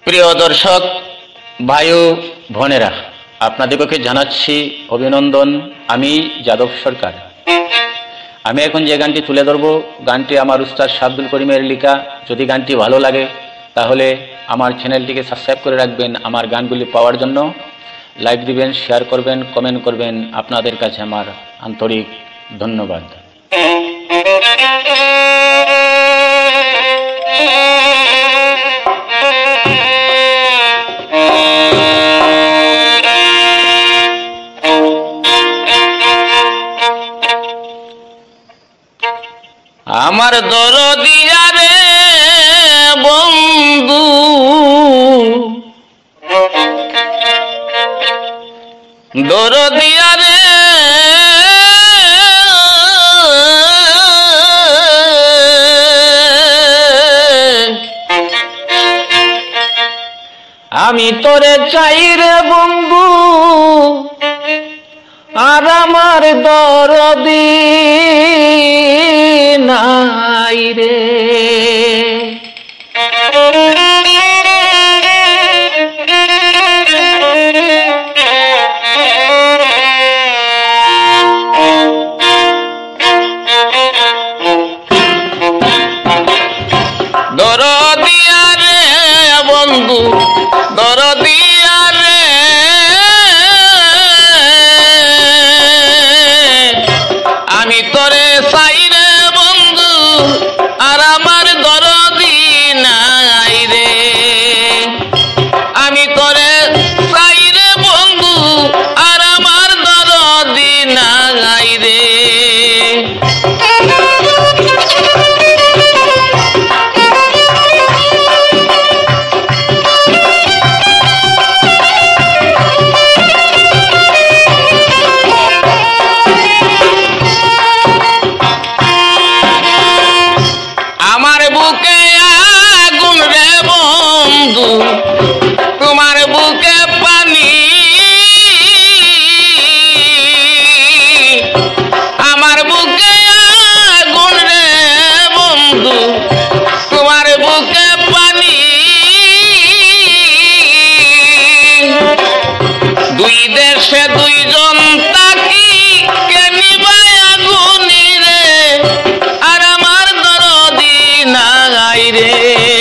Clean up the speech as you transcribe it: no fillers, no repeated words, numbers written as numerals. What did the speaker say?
প্রিয় দর্শক ভাই ও বোনেরা, আপনাদেরকে জানাচ্ছি অভিনন্দন। আমি যাদব সরকার। আমি এখন যে গানটি তুলে ধরব, গানটি আমার উস্তাদ আব্দুল করিমের লেখা। যদি গানটি ভালো লাগে তাহলে আমার চ্যানেলটিকে সাবস্ক্রাইব করে রাখবেন। আমার গানগুলি পাওয়ার জন্য লাইক দিবেন, শেয়ার করবেন, কমেন্ট করবেন। আপনাদের কাছে আমার আন্তরিক ধন্যবাদ। আমার দরদিয়া রে বন্ধু, দরদিয়া রে আমি তোরে চাই রে বন্ধু, আর আমার দরদি নাই রে। দরদিয়া রে বন্ধু, দরদিয়া রে আমি তোরে চাই রে বন্ধু, আর আমার দরদি নাই রে। আমি তোরে চাই রে বন্ধু, আর আমার দরদি নাই রে। আমার বুকে আগুন রে বন্ধু, তোমার বুকে পানি। আমার বুকে আগুন রে বন্ধু, তোমার বুকে পানি। দুই দেশে দুইজন তাকি, কে নিবায় আগুনি রে, আর আমার দরদি নাই রে।